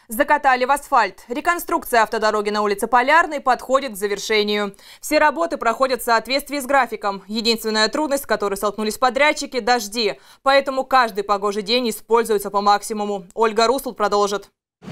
Закатали в асфальт. Реконструкция автодороги на улице Полярной подходит к завершению. Все работы проходят в соответствии с графиком. Единственная трудность, с которой столкнулись подрядчики – дожди. Поэтому каждый погожий день используется по максимуму. Ольга Русул продолжит.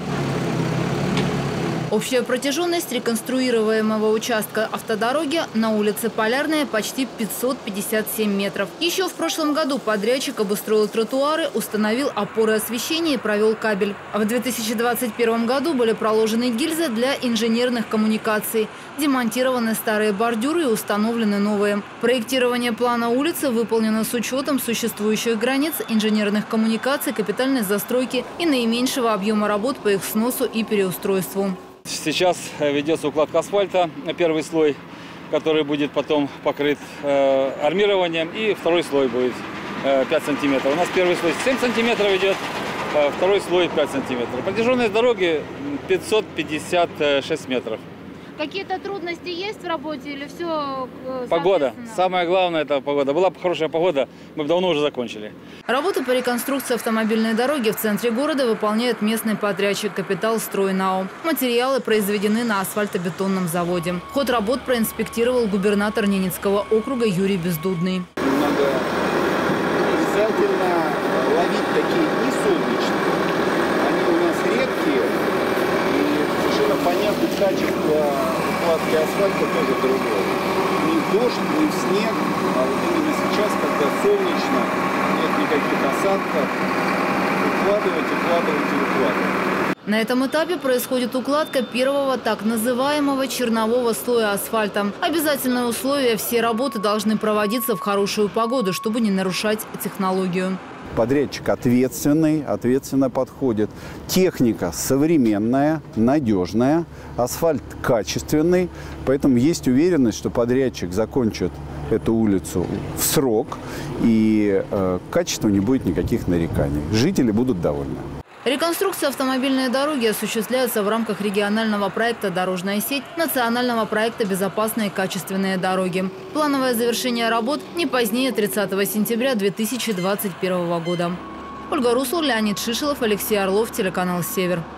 Общая протяженность реконструируемого участка автодороги на улице Полярная почти 557 метров. Еще в прошлом году подрядчик обустроил тротуары, установил опоры освещения и провел кабель. А в 2021 году были проложены гильзы для инженерных коммуникаций, демонтированы старые бордюры и установлены новые. Проектирование плана улицы выполнено с учетом существующих границ, инженерных коммуникаций, капитальной застройки и наименьшего объема работ по их сносу и переустройству. Сейчас ведется укладка асфальта на первый слой, который будет потом покрыт армированием, и второй слой будет 5 сантиметров. У нас первый слой 7 сантиметров идет, второй слой 5 сантиметров. Протяженность дороги 556 метров. Какие-то трудности есть в работе или все? Погода. Самое главное – это погода. Была бы хорошая погода, мы бы давно уже закончили. Работы по реконструкции автомобильной дороги в центре города выполняет местный подрядчик «Капитал Стройнау». Материалы произведены на асфальтобетонном заводе. Ход работ проинспектировал губернатор Ненецкого округа Юрий Бездудный. Надо обязательно ловить такие дни солнечные. Они у нас редкие. Понятно, качество укладки асфальта тоже другое. Ни в дождь, ни в снег, а вот именно сейчас, когда солнечно, нет никаких осадков, укладывать. На этом этапе происходит укладка первого так называемого чернового слоя асфальта. Обязательное условие – все работы должны проводиться в хорошую погоду, чтобы не нарушать технологию. Подрядчик ответственно подходит. Техника современная, надежная, асфальт качественный. Поэтому есть уверенность, что подрядчик закончит эту улицу в срок и качеству не будет никаких нареканий. Жители будут довольны. Реконструкция автомобильной дороги осуществляется в рамках регионального проекта «Дорожная сеть», национального проекта «Безопасные и качественные дороги». Плановое завершение работ не позднее 30 сентября 2021 года. Ольга Русул, Леонид Шишелов, Алексей Орлов, телеканал «Север».